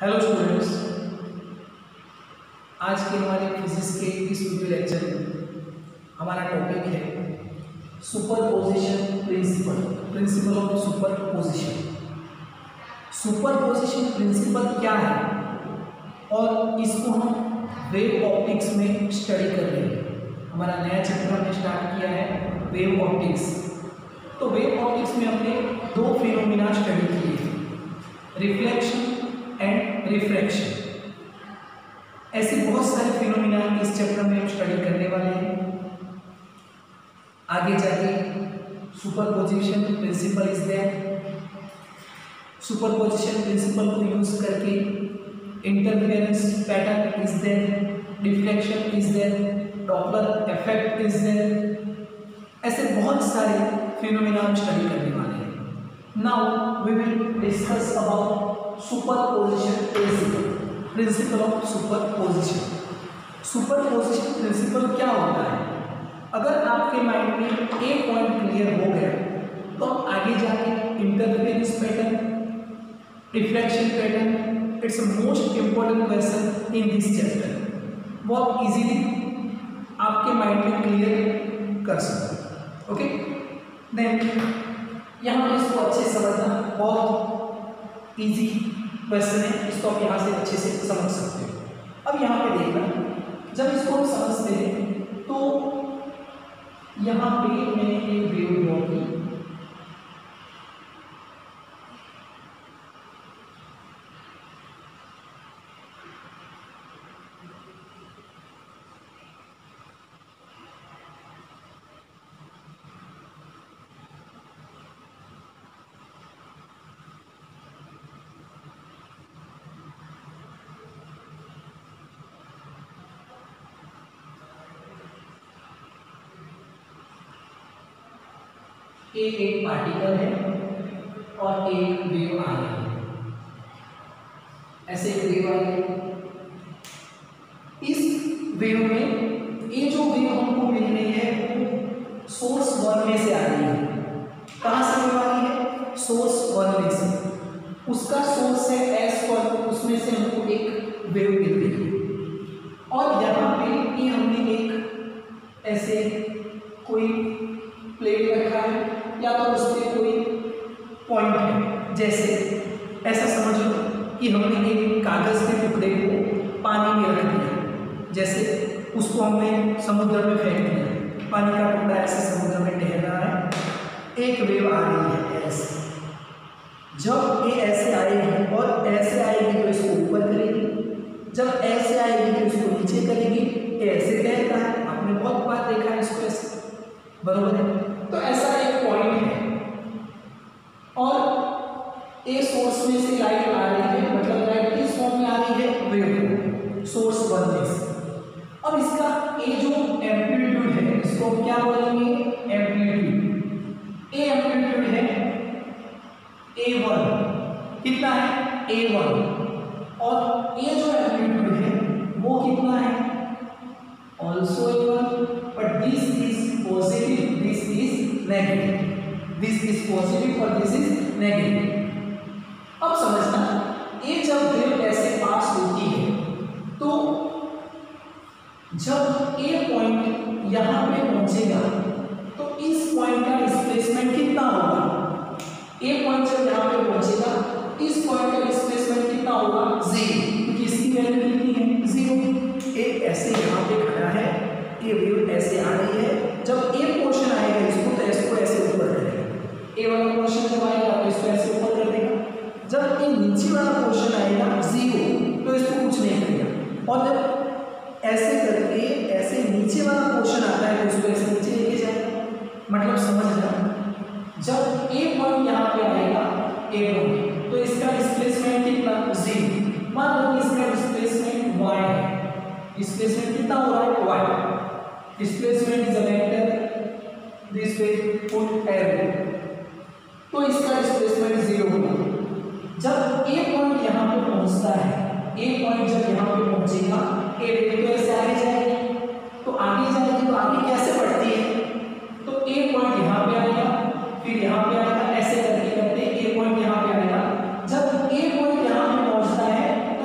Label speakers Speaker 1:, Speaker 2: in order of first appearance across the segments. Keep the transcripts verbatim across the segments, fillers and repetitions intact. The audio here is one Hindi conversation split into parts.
Speaker 1: हेलो स्टूडेंट्स, आज के हमारे फिजिक्स के इस वीडियो लेक्चर में हमारा टॉपिक है superposition principle principle of superposition. Superposition principle क्या है और इसको हम वेव ऑप्टिक्स में स्टडी कर रहे हैं। हमारा नया चैप्टर हमने स्टार्ट किया है वेव ऑप्टिक्स। तो वेव ऑप्टिक्स में हमने दो फिनोमिना स्टडी किए, रिफ्लेक्शन एंड रिफ्रैक्शन। ऐसे बहुत सारे फिनोमिना इस चैप्टर में हम स्टडी करने वाले हैं। आगे जाके superposition principle is there. Superposition principle को यूज करके interference pattern is there, deflection is there, Doppler effect is there. ऐसे बहुत सारे फिनोमिना हम स्टडी करने वाले हैं। Now we will discuss about superposition principle principle of superposition. Superposition principle क्या होता है? अगर आपके माइंड में एक पॉइंट क्लियर हो गया तो आगे जाके interference pattern, reflection pattern, it's most important question in this chapter, बहुत इजीली आपके माइंड में क्लियर कर सकते। ओके, देन यहाँ पे इसको अच्छे से समझना बहुत इजी क्वेश्चन है, इसको आप यहाँ से अच्छे से समझ सकते हो। अब यहाँ पे देखना, जब इसको हम समझते हैं तो यहाँ पे मैंने एक वेव ड्रॉ की। ए एक पार्टिकल है और एक वेव आ रही है। ऐसे एक वेव आ रही है। इस वेव में ये जो वेव हमको मिल रही है वो सोर्स वन में से आ रही है। कहाँ से वेव आ रही है? सोर्स वन में से। उसका सोर्स है एस वन, उसमें से हमको एक वेव मिल रही है। और यहाँ पे ये हमने एक ऐसे कोई प्लेट रखा है या तो उस पर कोई पॉइंट है। जैसे ऐसा समझ लो कि हमने एक कागज के टुकड़े को पानी में रख दिया, जैसे उसको हमने समुद्र में फेंक दिया, पानी का टुकड़ा ऐसे समुद्र में टहल रहा है, एक वेव आ रही है ऐसे। जब ये ऐसे आएगी और ऐसे आएगी तो इसको ऊपर करेगी, जब ऐसे आएगी तो इसको नीचे करेगी, ऐसे तैरता है। आपने बहुत बार देखा है इसको ऐसे, बरोबर है? तो ऐसा एक पॉइंट है और ए सोर्स में से लाइट आ रही है, मतलब लाइट किस फॉर्म में आ रही है? वेव, सोर्स वन में से। अब इसका ए जो एम्पलीट्यूड है इसको हम क्या बोलेंगे? एम्पलीट्यूड। ए एम्पलीट्यूड है ए वन। कितना है? A one. और ए जो एम्पलीट्यूड है वो कितना है? Also A one, but this is positive, this is negative. This is positive और दिस इज नेगेटिव। अब समझना, ये जब वेव ऐसे पास होती है तो जब ए पॉइंट यहाँ पे पहुंचेगा तो इस पॉइंट का डिस्प्लेसमेंट कितना होगा? ए पॉइंट जब यहाँ पे पहुंचेगा इस पॉइंट का डिस्प्लेसमेंट कितना होगा? जीरो, क्योंकि इसकी वैल्यू कितनी है? जीरो। ए ऐसे यहाँ पे खड़ा है, ये वेव ऐसे आ रही है। जब ए पोर्शन आएगा इसको तो इसको ऐसे ऊपर करेगा, ए वाला पोर्शन जब आएगा तो इसको ऐसे ऊपर कर देगा। जब ये नीचे वाला पोर्शन आएगा जीरो तो इसको कुछ नहीं करेगा। और जब ऐसे करके ऐसे नीचे वाला पोर्शन आता है तो इसको ऐसे नीचे लेके जाएगा। मतलब समझना, जब ए पॉइंट यहाँ पे आएगा ए पॉइंट तो इसका डिस्प्लेसमेंट कितना? जीरो। मान लो इसका डिस्प्लेसमेंट वाई है। डिस्प्लेसमेंट कितना हो रहा है? Y. Displacement is a vector, this way put arrow, तो इसका डिस्प्लेसमेंट जीरो होगा। जब ए पॉइंट यहाँ पे पहुँचता है, ए पॉइंट जब यहाँ पे पहुँचेगा ए वेव तो ऐसे आगे जाएगी, तो आगे जाएगी तो आगे कैसे बढ़ती है? तो ए पॉइंट यहाँ पे आएगा, फिर यहाँ पे आएगा, ऐसे करते करते ए पॉइंट यहाँ पे आएगा। जब ए पॉइंट यहाँ पे पहुँचता है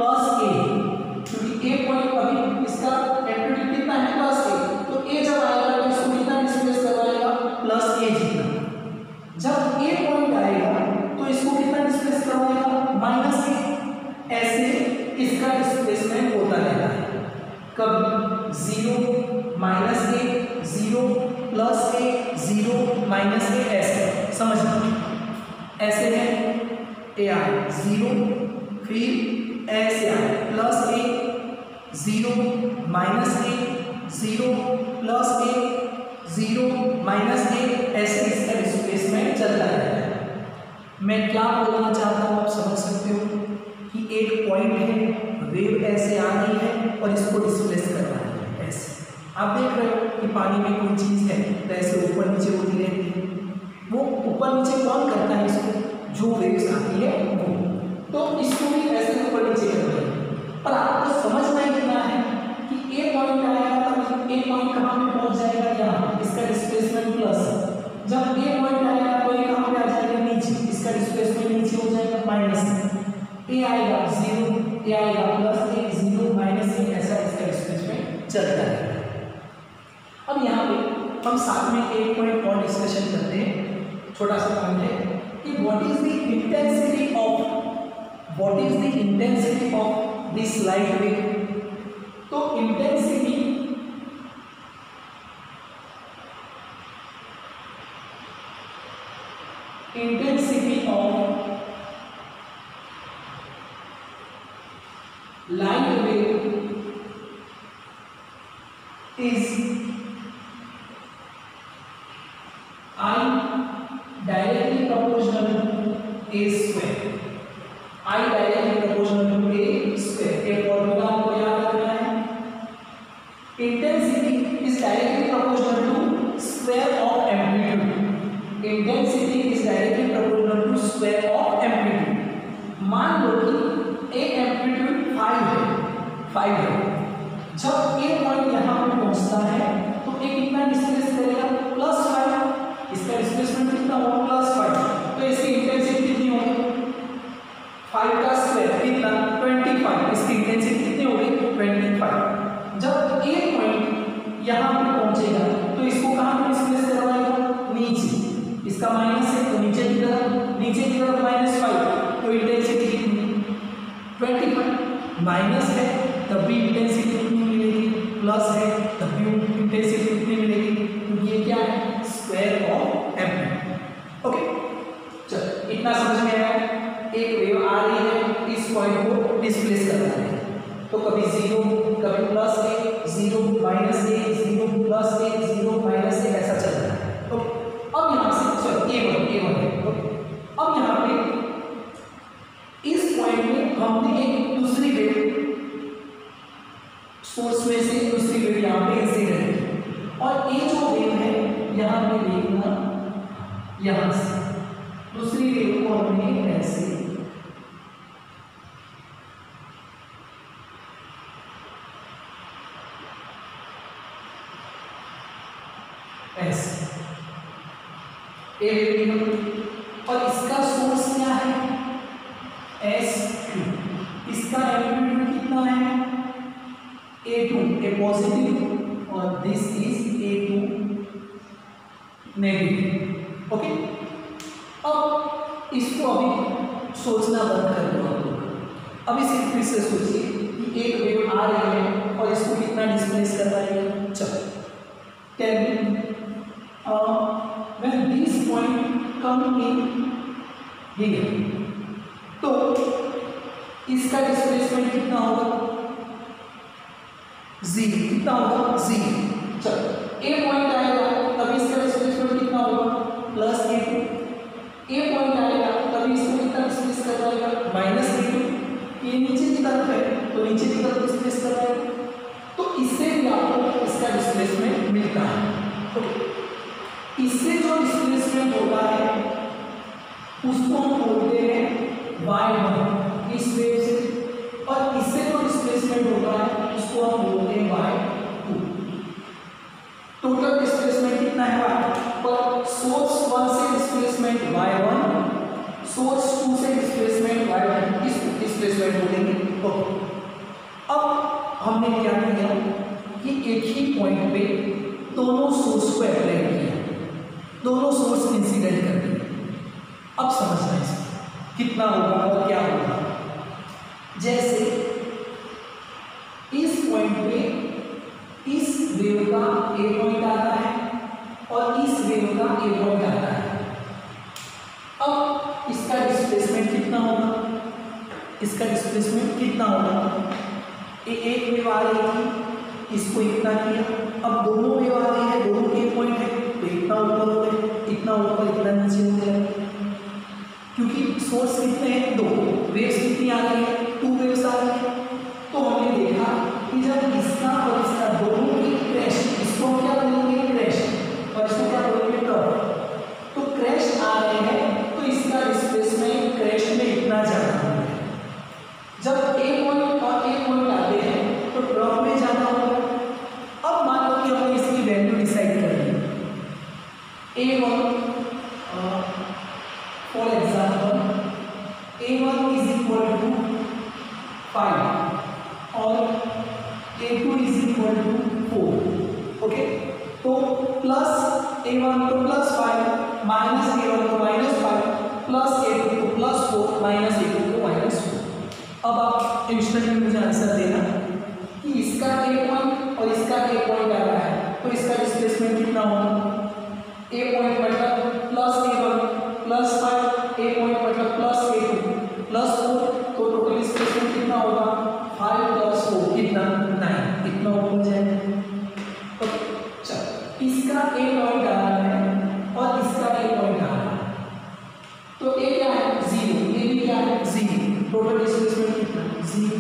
Speaker 1: प्लस ए, क्योंकि ए पॉइंट अभी इसका एम्पलीट्यूड कितना है प्लस ए, तो ए जब आएगा तो इसको कितना डिस्प्लेस करवाएगा प्लस ए जितना। जब ए पॉइंट आएगा तो इसको कितना डिस्प्लेस करवाएगा माइनस ए। ऐसे इसका डिस्प्लेसमेंट होता रहता है, कभी zero minus A, zero plus A, zero minus A, ऐसे समझना। ऐसे है ए आए जीरो, फिर ऐसे आए plus A, zero minus A, zero plus A, zero minus A, ऐसे इसका डिस्प्लेसमेंट चलता रहता है। मैं क्या बोलना चाहता हूँ आप समझ सकते हो कि एक पॉइंट है, वेव ऐसे आ रही है और इसको डिस्प्लेस कर रहा है ऐसे। आप देख रहे हो कि पानी में कोई चीज़ है तो ऐसे ऊपर नीचे होती रहती है, वो ऊपर नीचे कौन करता है इसको, जो वेव्स आती है वो, तो इसको भी ऐसे ऊपर नीचे करते हैं। पर आपको समझना ही इतना है कि ए पॉइंट आएगा तो ए पॉइंट कहाँ पे पहुंच जाएगा, यहाँ, इसका डिस्प्लेसमेंट प्लस। जब ए पॉइंट आएगा तो ये कहाँ पे आ जाएगा नीचे, इसका डिस्प्लेसमेंट नीचे हो जाएगा माइनस। ए आएगा जीरो, ए आएगा plus A, zero minus A, ऐसा इसका डिस्प्लेसमेंट चलता है। अब यहाँ पे हम साथ में एक पॉइंट और डिस्कशन करते हैं, छोटा सा पॉइंट है कि what is the intensity of what is the intensity of this light wave. तो intensity intensity of light wave is I directly proportional to a square. I directly proportional to a square. ये फॉर्मूला आपको याद रखना है। Intensity is directly proportional to square of amplitude. Intensity is directly proportional to square of amplitude. मान लो कि एक एम्पलीट्यूड फाइव है, फाइव है। जब एक पॉइंट यहाँ पे पहुँचता है तो एक कितना डिस्प्लेस करेगा प्लस फाइव, इसका डिस्प्लेसमेंट कितना होगा प्लस फाइव, तो इसकी इंटेंसिटी कितनी होगी फाइव का स्क्वायर कितना ट्वेंटी फाइव, इसकी इंटेंसिटी कितनी होगी ट्वेंटी फाइव। जब एक पॉइंट यहाँ पे पहुंचेगा तो इसको कहाँ पे डिस्प्लेस करवाएगा नीचे, इसका माइनस है तो नीचे की तरफ, नीचे की तरफ माइनस फाइव, तो इंटेंसिटी कितनी ट्वेंटी फाइव। माइनस है तब भी इंटेंसिटी कितनी मिलेगी, प्लस है तब भी इंटेंसिटी कितनी मिलेगी, तो ये क्या है स्क्वायर ऑफ एम्पलीट्यूड। ओके चलो इतना समझ में आया। एक वेव आ रही है, इस पॉइंट को डिस्प्लेस करना है, तो कभी जीरो कभी plus A, zero minus A, zero plus A, zero minus A, ऐसा चल रहा है। ओके अब यहाँ से चलो ए वन ए वन है। ओके अब यहाँ पे इस पॉइंट में हमने एक दूसरी वेव सोर्स में से दूसरी वेव यहाँ पे इंसिडेंट है, और ये जो वेव है यहाँ पे देखना, यहाँ से दूसरी वेव को हमने ऐसे ऐसे ए वेव, और इसका सोर्स क्या है एस टू, इसका एम्पलीट्यूड कितना है ए टू, ए पॉजिटिव, और this is A two negative. Okay अब इसको अभी सोचना बंद कर दो आप लोग। अभी सिर्फ फिर से सोचिए कि एक वेव आ रही है और इसको कितना डिस्प्लेस कर रही है। चलो tell me when this point come in here, तो इसका डिस्प्लेसमेंट कितना होगा जी, कितना होगा जी। चलो ए पॉइंट आएगा तभी इसका डिस्प्लेसमेंट कितना होगा plus A two, A point आएगा तभी इसको कितना डिस्प्लेस कर जाएगा माइनस ए टू, ये नीचे की तरफ है तो नीचे की तरफ डिस्प्लेस कर जाएगा, तो इससे भी आपको इसका डिस्प्लेसमेंट मिलता है। ओके इससे जो डिस्प्लेसमेंट होता है उसको हम बोलते हैं वाई वन इस वेव से, और इससे जो डिस्प्लेसमेंट होता है उसको हम बोलते हैं वाई टू। टोटल डिस्प्लेसमेंट कितना है वाई, पर सोर्स वन से displacement Y one, source two से डिस्प्लेसमेंट वाई टू, इस डिस्प्लेसमेंट बोलेंगे। ओके, अब हमने क्या किया कि एक ही पॉइंट पे दोनों सोर्स को अप्लाई किया, दोनों सोर्स इंसिडेंट कर दिए। अब समझना है कितना होगा और क्या होगा। जैसे इस पॉइंट पे इस वेव का ए पॉइंट आता है और इस वेव का ए पॉइंट आता है। अब इसका डिस्प्लेसमेंट कितना होगा, इसका डिस्प्लेसमेंट कितना होगा, ए एक वेव आ रही थी, इसको इतना किया, अब दोनों वेव आ रही है, दोनों के पॉइंट है, तो इतना ऊपर हो गया, इतना ऊपर, इतना नीचे हो गया, क्योंकि सोर्स कितने हैं, दो वेव्स कितनी आ रही है, टू वेव्स आ रही है। तो हमने देखा कि जब इसका और इसका दोनों की क्रैश, इसको क्या बोलेंगे क्रैश और इसको क्या बोलेंगे ड्रॉप, तो क्रैश आ रहे हैं तो इसका डिस्प्लेसमेंट क्रैश में इतना ज्यादा होगा। जब ए पॉइंट और ए पॉइंट आते हैं तो ड्रॉप में ज्यादा होगा। अब मान लो कि हमने इसकी वैल्यू डिसाइड कर ली, A one for example A one is equal to five और A two is equal to four. Okay, तो प्लस ए वन तो plus five, minus A one तो minus five, plus A two तो plus four, minus A two तो माइनस फोर। अब आप इंस्टेंटली मुझे आंसर देना कि इसका ए पॉइंट और इसका ए पॉइंट आ रहा है, तो इसका डिस्प्लेसमेंट कितना होगा, ए पॉइंट मतलब plus A one plus five, A point मतलब plus A two plus four, तो टोटल डिस्प्लेसमेंट कितना होगा, फाइव प्लस फोर कितना, नाइन, इतना ऊपर जाएगा। ओके, चलो इसका ए पॉइंट आ रहा है और इसका ए पॉइंट आ रहा है, तो ए क्या है जीरो, ये भी क्या है जीरो, टोटल डिस्प्लेसमेंट कितना, जीरो।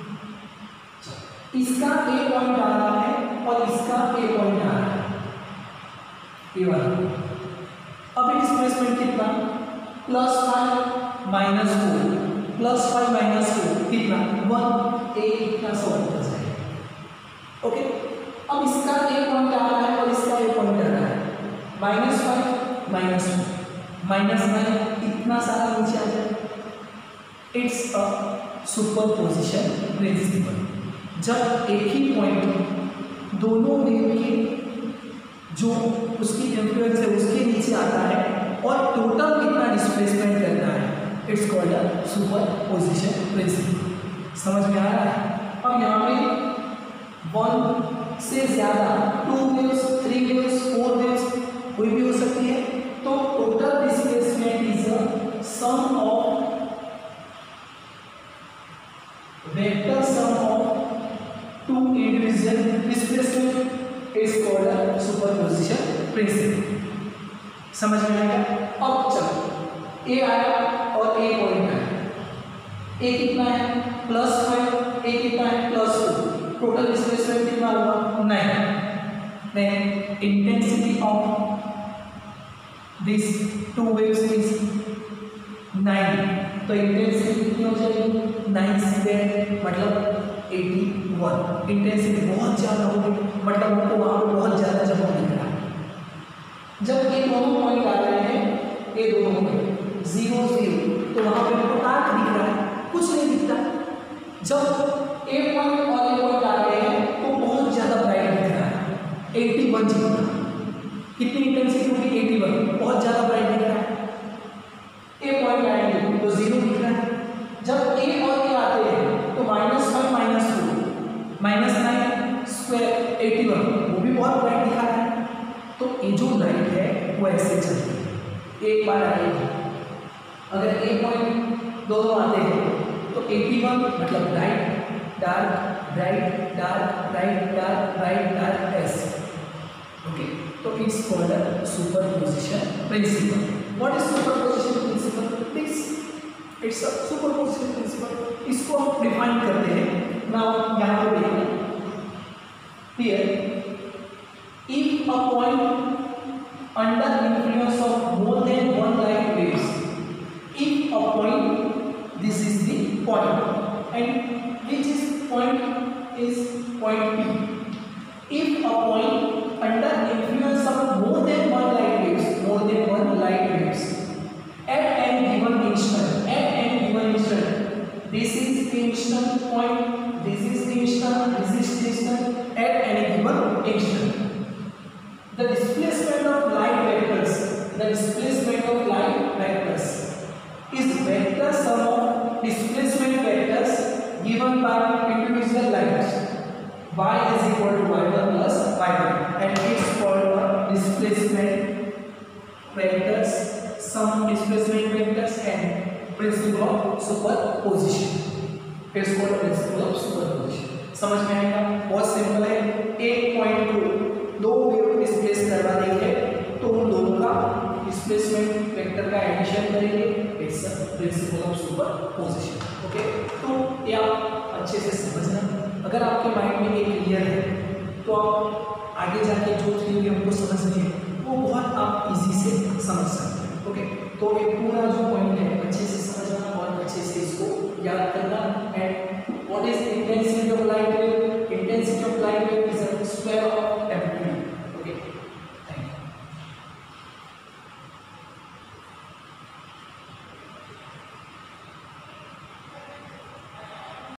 Speaker 1: इसका ए पॉइंट आ रहा है और इसका ए पॉइंट आ रहा है, ये वाला। अभी डिस्प्लेसमेंट कितना, plus five minus four, plus five minus four कितना, वन, ए इतना सॉल्व हो जाएगा। ओके, अब इसका ए पॉइंट आ रहा है और इसका ए पॉइंट आ रहा है, minus five minus four minus nine, इतना सारा नीचे आ जाएगा। It's a superposition principle. जब एक ही पॉइंट दोनों वेव के जो उसकी इन्फ्लुएंस है उसके नीचे आता है और टोटल कितना डिस्प्लेसमेंट करना है, it's called a superposition principle. समझ में आ रहा है। अब यहाँ पे वन से ज़्यादा two waves, three waves, four waves कोई भी हो सकती है, तो total displacement is a sum of vector sum of two individual displacement, it's called a superposition principle. समझ में आएगा। अब चलो ए आया और ए पॉइंट आया, ए कितना है प्लस फाइव, ए कितना है प्लस टू, टोटल डिस्प्लेसमेंट कितना होगा, nine. Then intensity of this two waves is nine, तो इंटेंसिटी कितनी हो जाएगी, नाइन स्क्वायर मतलब एटी वन। इंटेंसिटी बहुत ज़्यादा होगी, मतलब हमको वहाँ पर बहुत ज़्यादा जमा दिख रहा है। जब ये दोनों पॉइंट आ रहे हैं, ये दोनों पॉइंट जीरो जीरो, तो वहाँ पे हमको डार्क दिख रहा है, कुछ नहीं दिखता। जब ए पॉइंट और ए पॉइंट आ रहे हैं तो बहुत ज़्यादा ब्राइट दिख रहा है, एटी वन जितना। कितनी इंटेंसिटी होगी, एटी वन, बहुत ज़्यादा ब्राइट दिख रहा है। ए पॉइंट आएंगे तो जीरो दिख रहा है। जब ए और ए आते हैं तो minus five minus two minus nine square eighty one, वो भी बहुत ब्राइट दिखा रहा है। तो ये जो लाइट है वो ऐसे चलती है, एक बार आएगी। अगर ए पॉइंट दोनों आते हैं तो एटी वन मतलब bright dark bright dark bright dark bright dark ऐसे। ओके, तो it's called a superposition principle. What is superposition principle? It's it's a superposition principle. इसको हम डिफाइन करते हैं। नाउ यहाँ पे देखिए, here if a point under influence of more than one light waves, if a point, this is the point, and which is point is point P. If a point under influence of more than one light waves, more than one light waves, at any given instant, at any given instant, this is the instant point, this is the instant, this is the instant at any given instant. The displacement of line vectors, the displacement of line vectors is vector sum of displacement vectors given by individual lines. Y is equal to y one plus y two, and it's called a displacement vectors, sum displacement vectors and principle of superposition. It's called principle of superposition. समझ में आएगा? बहुत सिंपल है। एक पॉइंट को दो वेव डिस्प्लेस करवा देंगे तो उन दोनों का डिस्प्लेसमेंट वेक्टर का एडिशन करेंगे। It's principle of superposition. Okay, तो ये आप अच्छे से समझना। अगर आपके माइंड में ये क्लियर है तो आप आगे जाके जो थ्योरी हमको समझनी है वो बहुत आप इजी से समझ सकते हैं। ओके, तो ये पूरा जो पॉइंट है अच्छे से समझना और अच्छे से इसको याद करना। And what is intensity